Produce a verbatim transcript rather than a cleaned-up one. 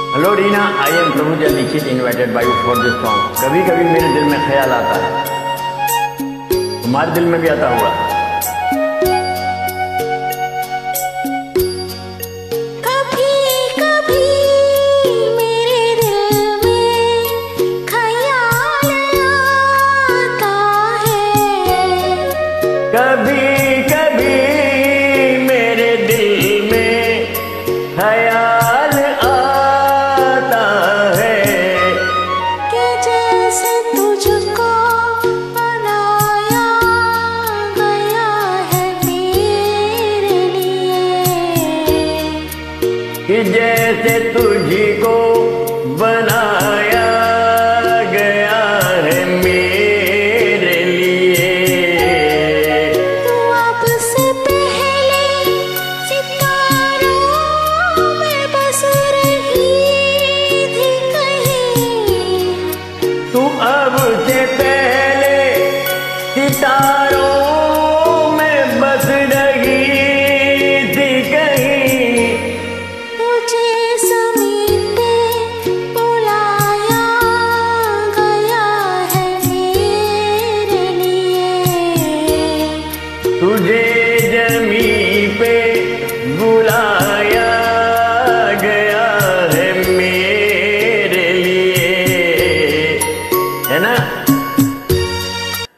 Hello Reena, I am Prabhuja Dixit invited by you for this song. कभी कभी मेरे दिल में ख्याल आता है, तुम्हारे दिल में भी आता हुआ। कभी कभी मेरे दिल में ख्याल आता है, कभी कभी मेरे दिल में ख्याल कि जैसे तुझी को बनाया गया है मेरे लिए। तू अब से पहले सितारों में बस रही थी कहीं, तू अब से पहले सितारों